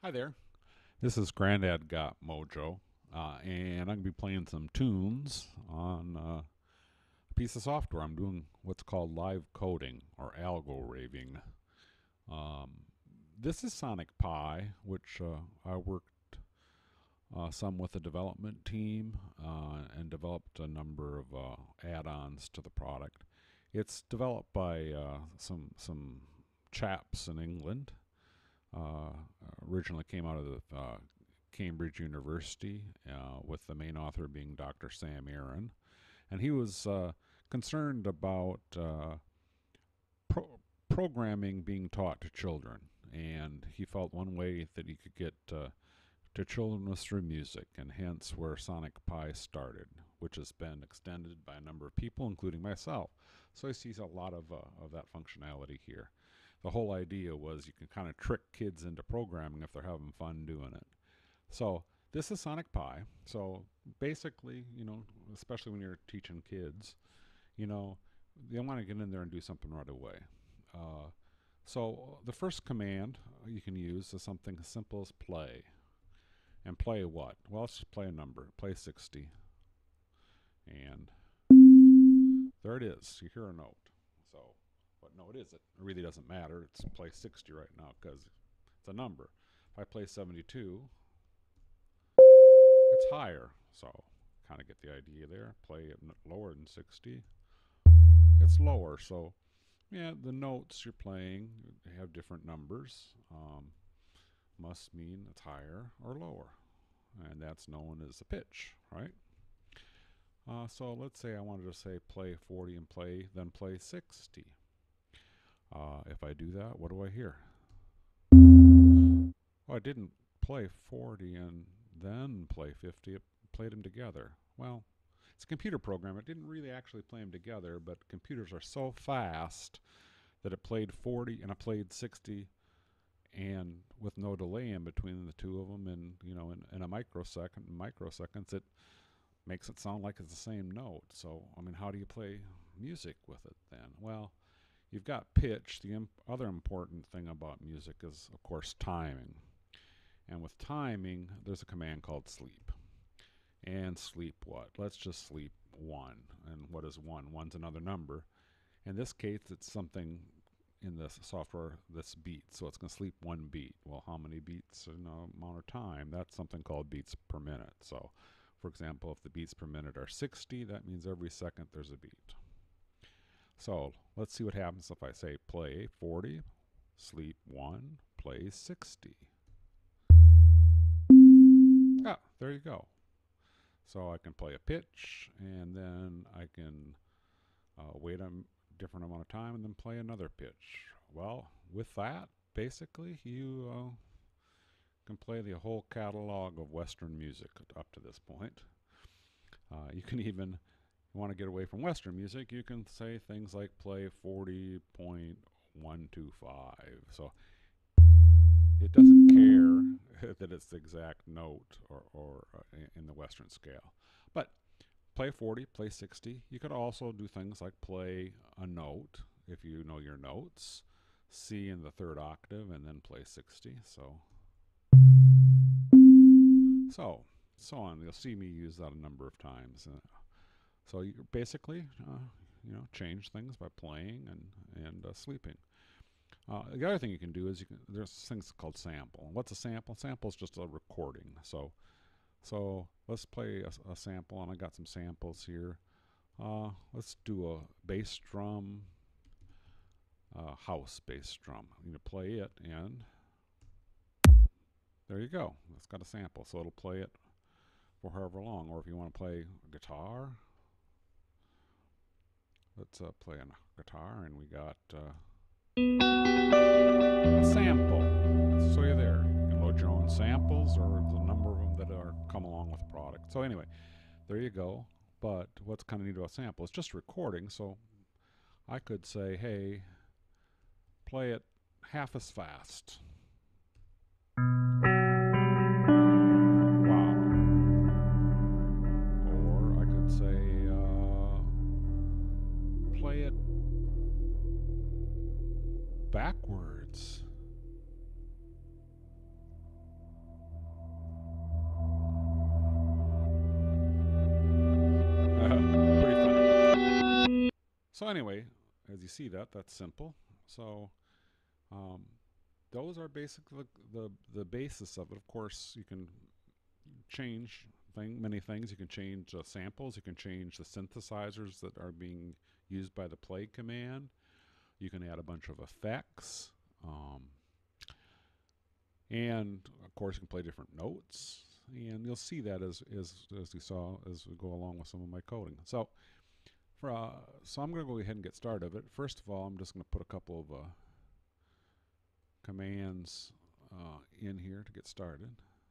Hi there. This is Grandad Got Mojo, and I'm going to be playing some tunes on a piece of software. I'm doing what's called live coding or algo raving. Um, this is Sonic Pi, which I worked some with the development team and developed a number of add-ons to the product. It's developed by some chaps in England. Uh, Originally came out of the Cambridge University, with the main author being Dr. Sam Aaron. And he was concerned about pro- programming being taught to children. And he felt one way that he could get to children was through music, and hence where Sonic Pi started, which has been extended by a number of people, including myself. So he sees a lot of that functionality here. The whole idea was you can kind of trick kids into programming if they're having fun doing it. So this is Sonic Pi. So basically, especially when you're teaching kids, you know, they want to get in there and do something right away. Uh, so the first command you can use is something as simple as play. And play what? Well, let's just play a number. Play 60. And there it is. You hear a note. So what note is it? It really doesn't matter. It's play 60 right now because it's a number. If I play 72, it's higher. So kind of get the idea there. Play it lower than 60, it's lower. So yeah, the notes you're playing have different numbers. Must mean it's higher or lower. And that's known as a pitch, right? So let's say I wanted to say play 40 and then play 60. If I do that, what do I hear? Oh, I didn't play 40 and then play 50. It played them together. Well, it's a computer program. It didn't really actually play them together, but computers are so fast that it played 40 and it played 60, and with no delay in between the two of them, and in a microseconds, it makes it sound like it's the same note. So, I mean, how do you play music with it then? Well, you've got pitch. The other important thing about music is, of course, timing. And with timing, there's a command called sleep. And sleep what? Let's just sleep 1. And what is 1? 1's another number. In this case, it's something in the software that's beats. So it's going to sleep 1 beat. Well, how many beats in a amount of time? That's something called beats per minute. So, for example, if the beats per minute are 60, that means every second there's a beat. So let's see what happens if I say play 40, sleep 1, play 60. Ah, there you go. So I can play a pitch, and then I can wait a different amount of time and then play another pitch. Well, with that, basically, you can play the whole catalog of Western music up to this point. You can even, if you want to get away from Western music, you can say things like play 40.125. So it doesn't care that it's the exact note or in the Western scale. But play 40, play 60. You could also do things like play a note if you know your notes, C in the third octave, and then play 60. So on. You'll see me use that a number of times. So you basically, change things by playing and sleeping. The other thing you can do is there's things called sample. What's a sample? Sample is just a recording. So let's play a sample, and I got some samples here. Let's do a bass drum, house bass drum. I'm going to play it, and there you go. It's got a sample, so it'll play it for however long. Or if you want to play guitar, let's play a guitar, and we got a sample. So you're there. You can load your own samples or the number of them that are come along with the product. So anyway, there you go. But what's kind of neat about a sample? It's just recording. So I could say, hey, play it half as fast. Wow. Or I could say, play it backwards. So anyway, as you see that's simple. So um, those are basically the basis of it. Of course, you can change many things. You can change samples. You can change the synthesizers that are being used by the play command. You can add a bunch of effects. And of course, you can play different notes. And you'll see that as you saw as we go along with some of my coding. So so I'm going to go ahead and get started with it. First of all, I'm just going to put a couple of commands in here to get started.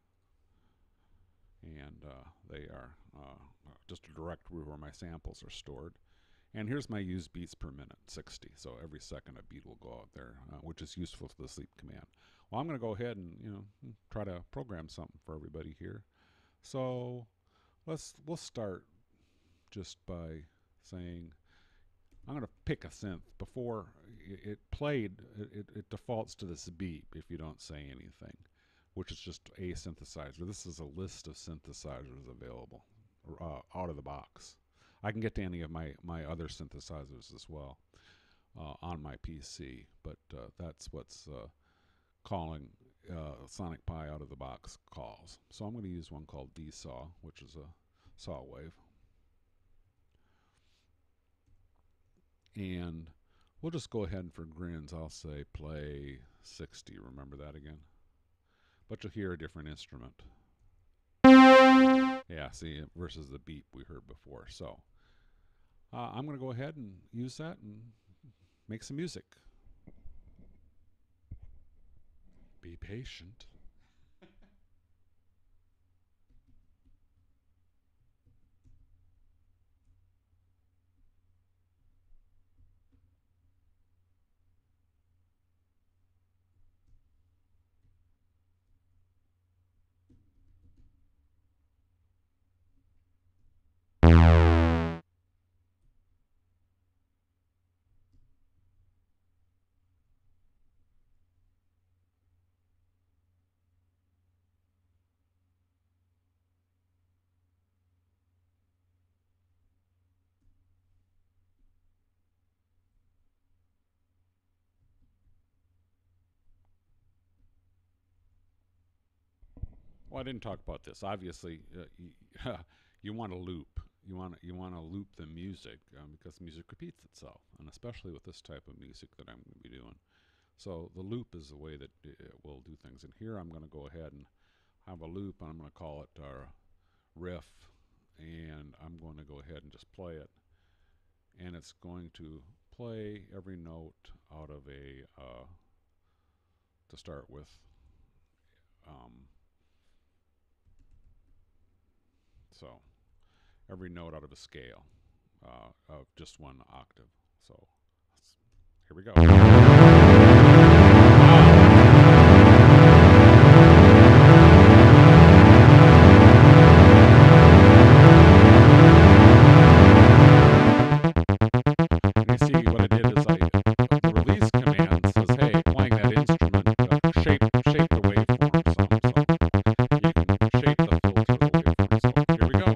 And they are just a directory where my samples are stored. And here's my use beats per minute, 60. So every second a beat will go out there, which is useful for the sleep command. Well, I'm going to go ahead and try to program something for everybody here. So we'll start just by saying I'm going to pick a synth. Before it played, it defaults to this beep if you don't say anything, which is just a synthesizer. This is a list of synthesizers available out of the box. I can get to any of my other synthesizers as well on my PC, but that's what's calling Sonic Pi out of the box calls. So I'm going to use one called DSaw, which is a saw wave. And we'll just go ahead and for grins, I'll say play 60. Remember that again? But you'll hear a different instrument. Yeah, see, versus the beep we heard before. So I'm going to go ahead and use that and make some music. Be patient. Well, I didn't talk about this. Obviously, you want to loop. You want to loop the music because music repeats itself, and especially with this type of music that I'm going to be doing. So the loop is the way that it will do things. And here I'm going to go ahead and have a loop, and I'm going to call it our riff, and I'm going to go ahead and just play it, and it's going to play every note out of a to start with. So every note out of a scale of just one octave. So here we go. You see what I did is the release command says, hey, playing that instrument, shape the waveform some. So you can shape the filter the waveform. So here we go.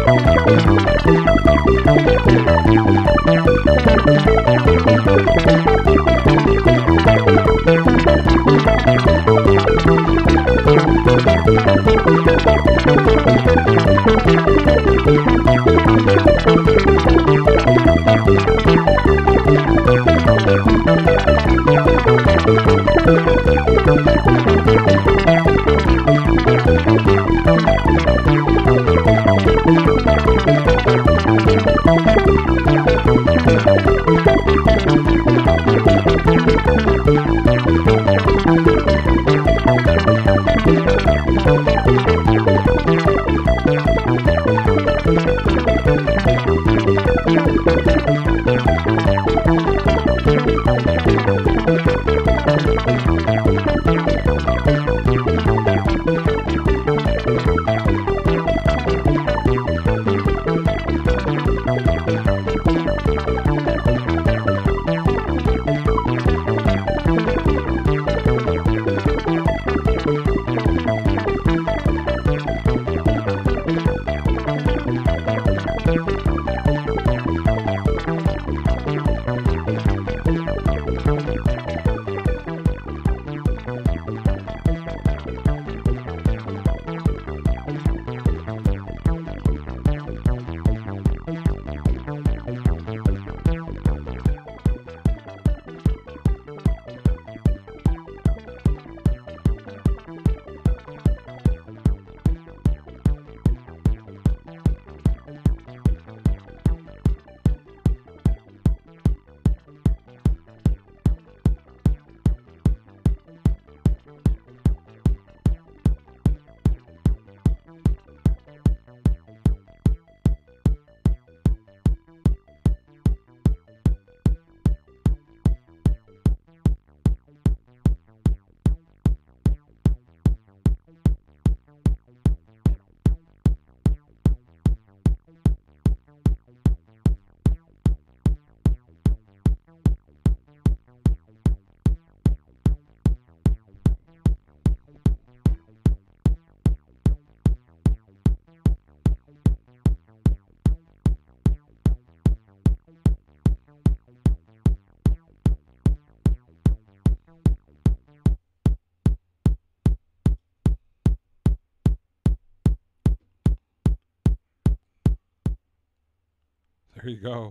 There you go.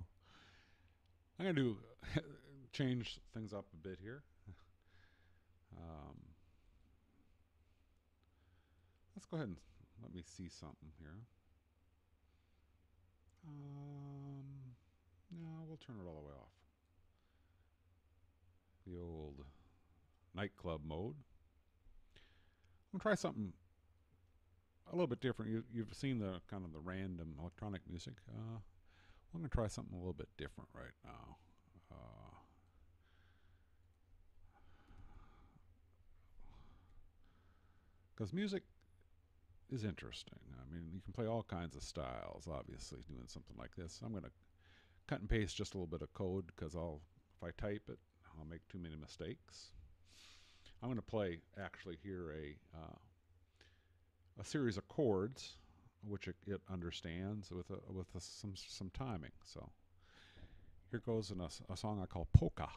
I'm going to do change things up a bit here. Um, let's go ahead and let me see something here. No, we'll turn it all the way off. The old nightclub mode. I'm going to try something a little bit different. You've seen the kind of the random electronic music. I'm going to try something a little bit different right now. Because music is interesting. I mean, you can play all kinds of styles, obviously, doing something like this. I'm going to cut and paste just a little bit of code because if I type it, I'll make too many mistakes. I'm going to play actually here a series of chords which it understands with some timing. So here goes in a song I call Polka.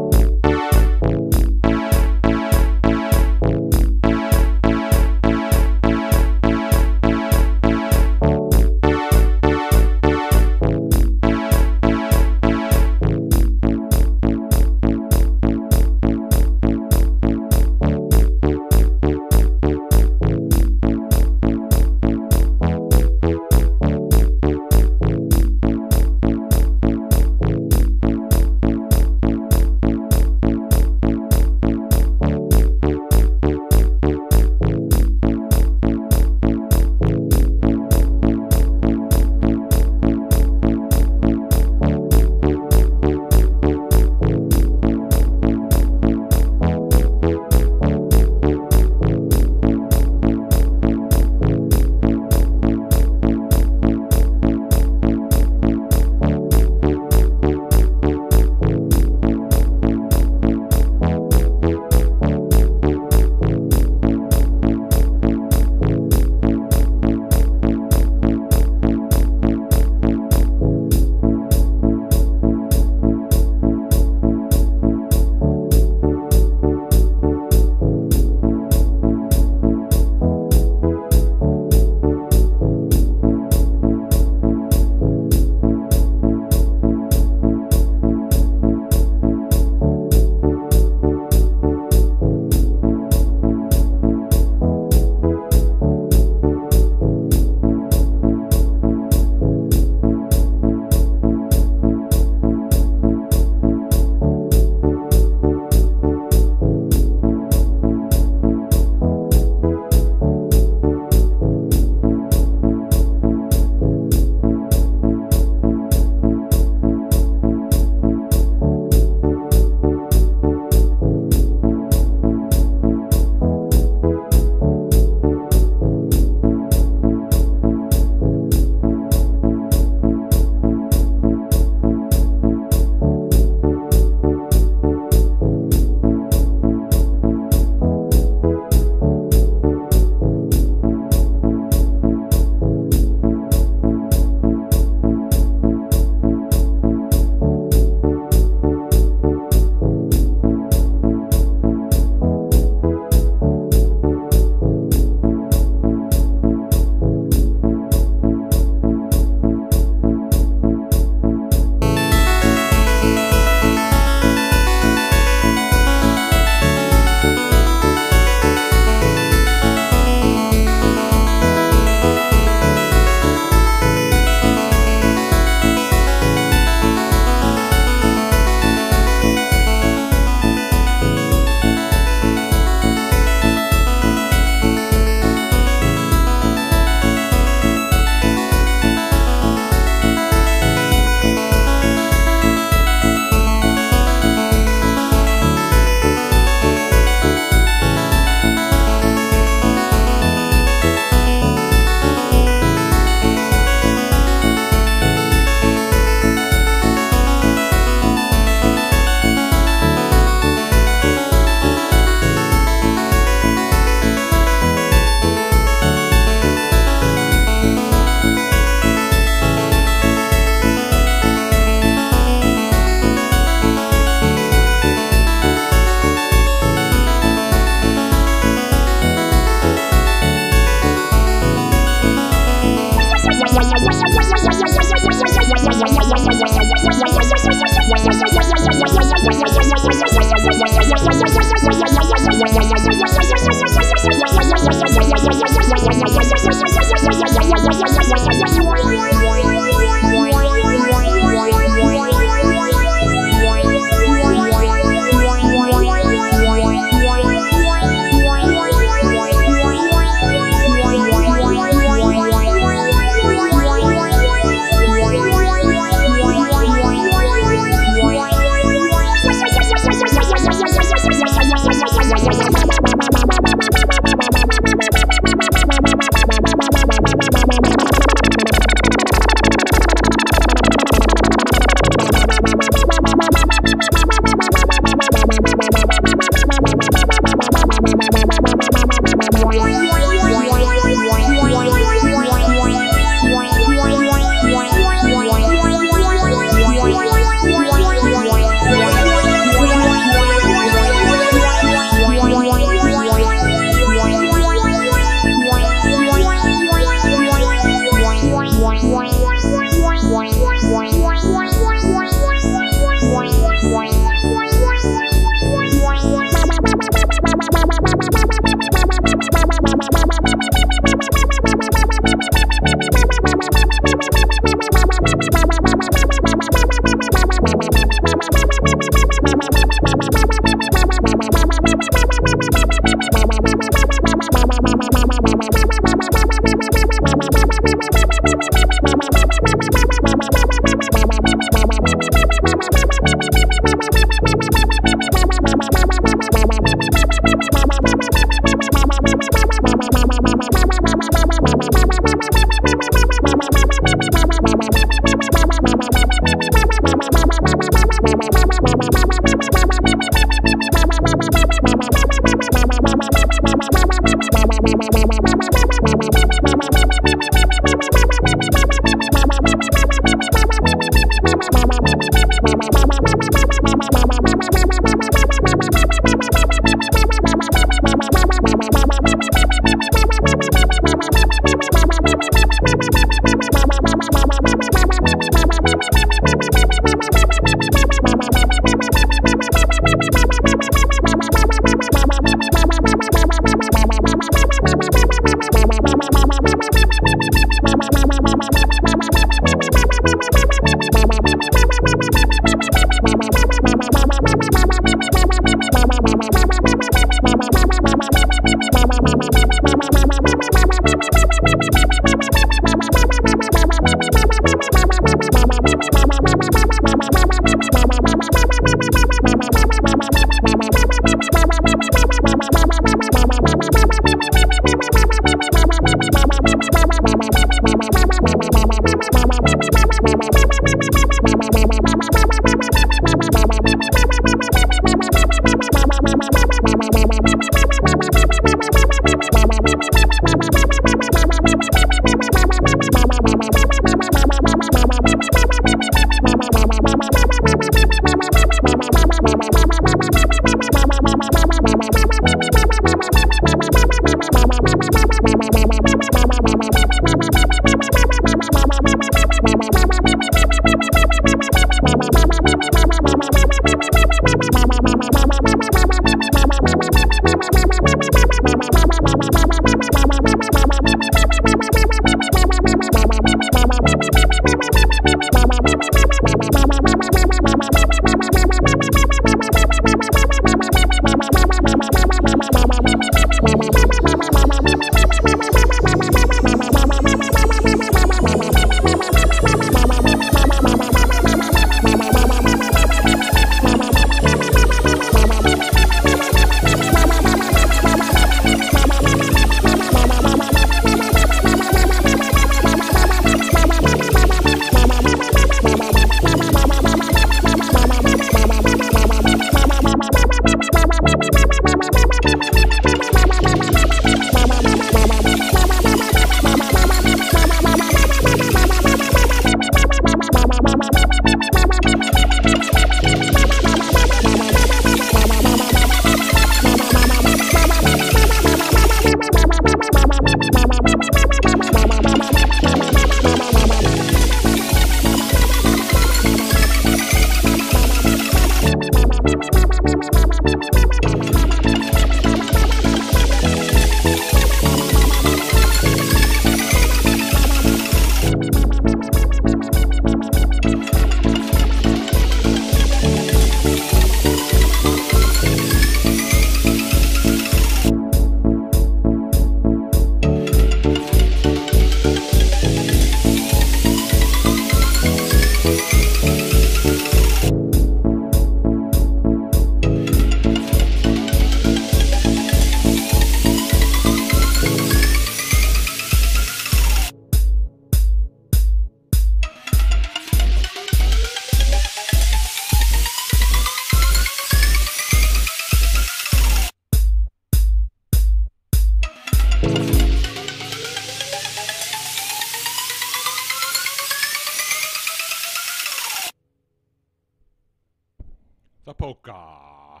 The polka.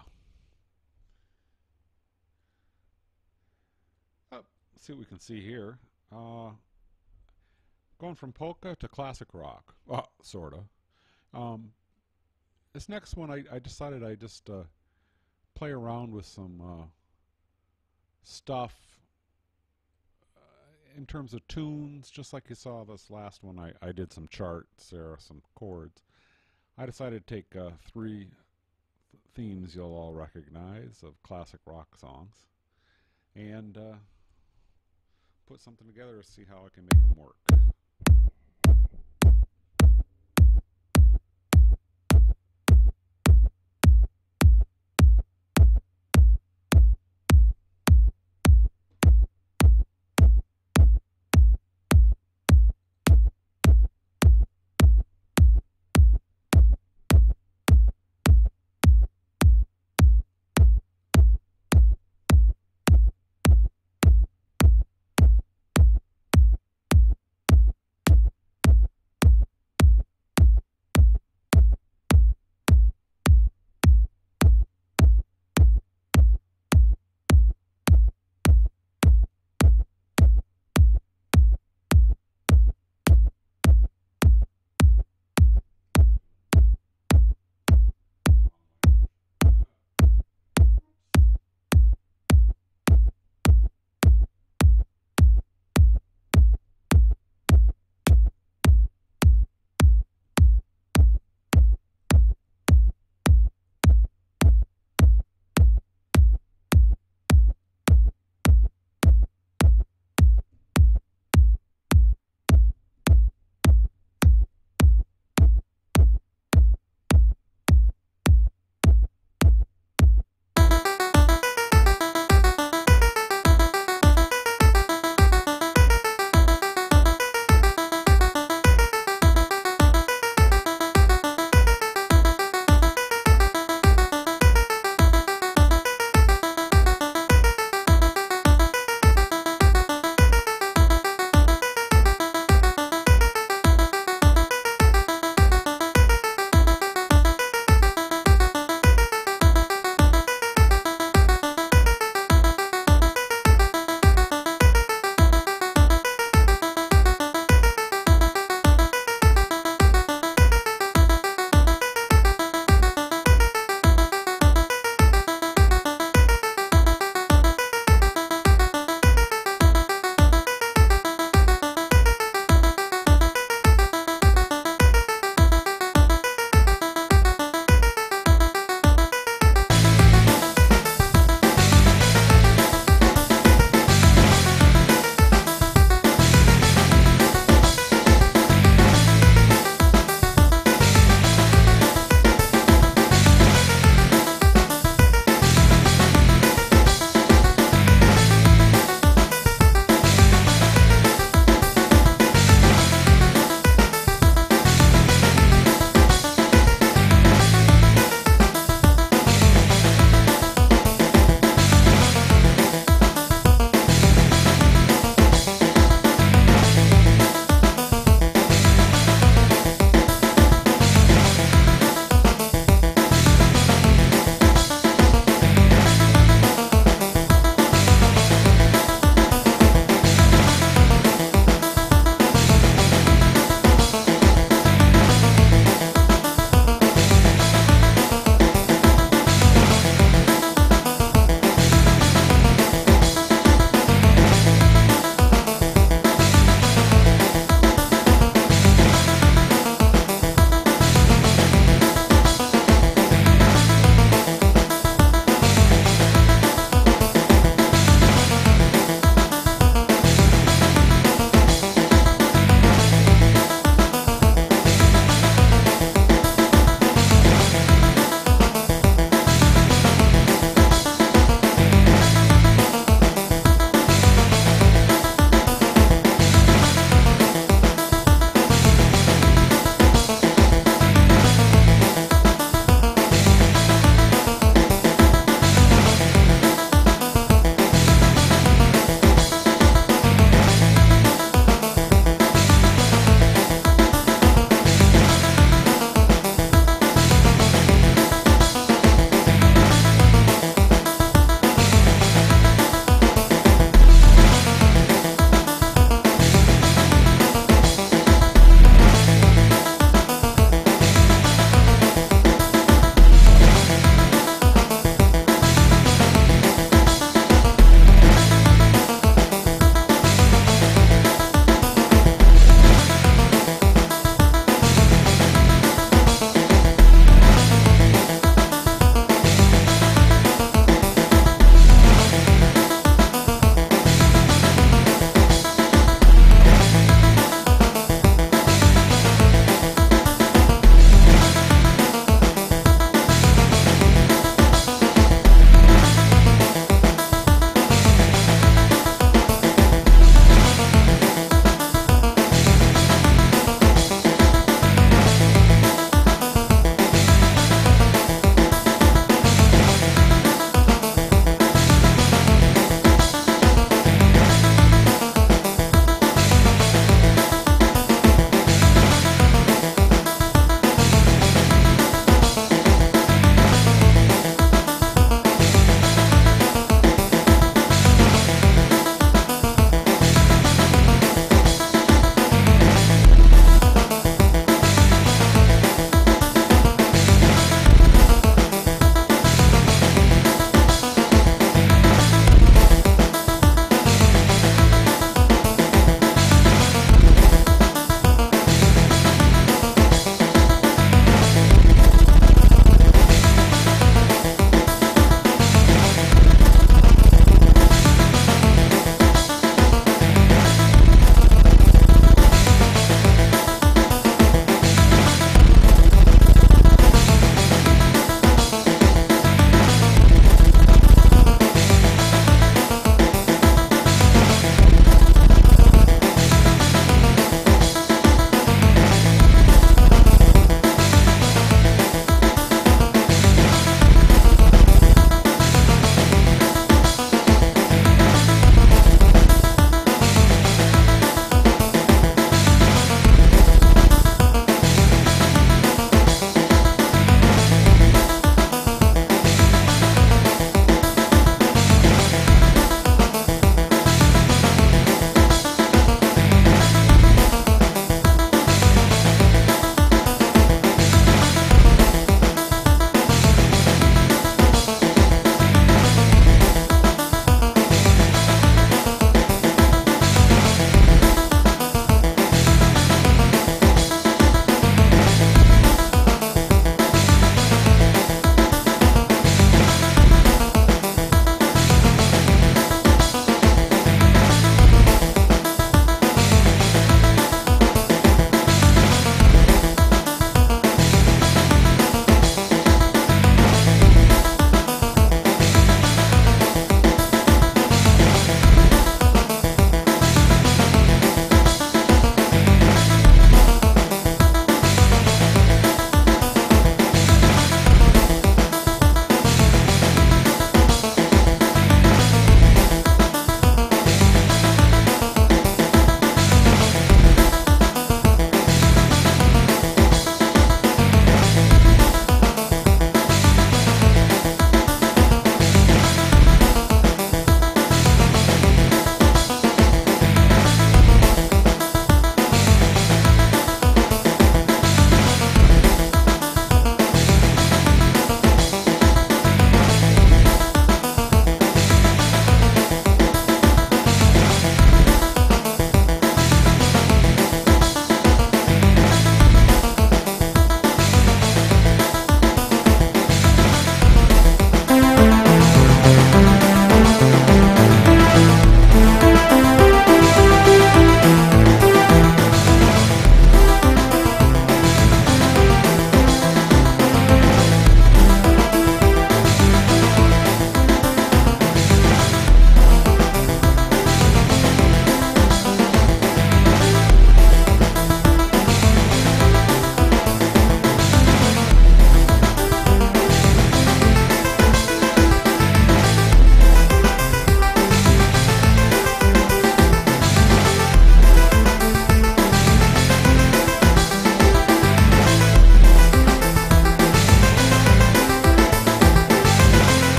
Let's see what we can see here. Uh, Going from polka to classic rock. Sort of. This next one, I decided I just play around with some stuff in terms of tunes, just like you saw this last one. I did some charts there, some chords. I decided to take three themes you'll all recognize of classic rock songs and put something together to see how I can make them work.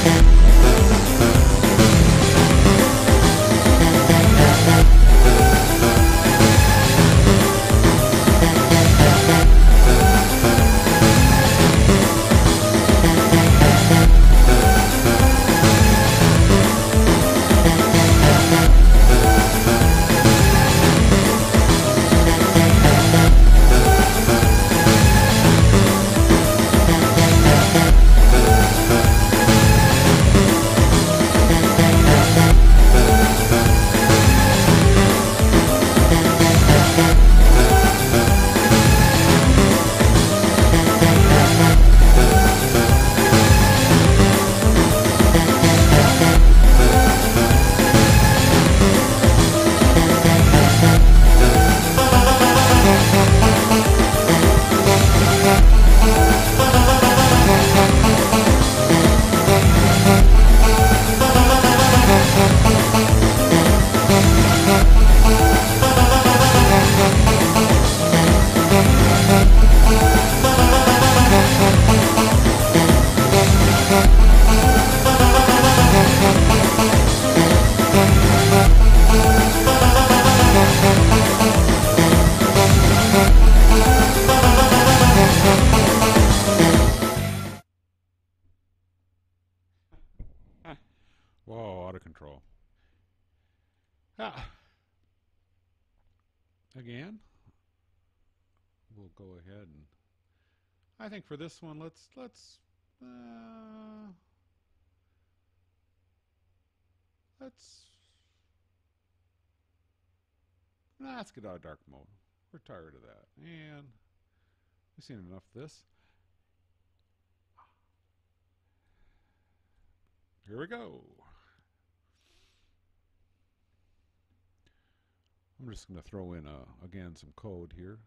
Whoa, out of control. Ah, again, we'll go ahead and I think for this one, uh, let's let's get out of dark mode. We're tired of that, and we've seen enough of this. Here we go. I'm just going to throw in again some code here.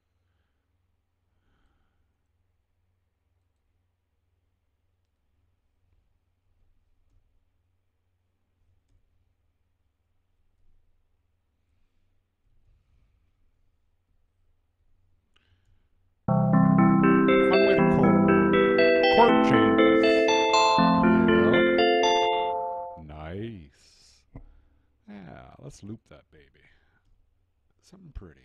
Fun way to chord changes. Yep. Nice. Yeah, let's loop that baby. Something pretty.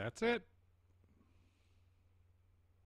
That's it.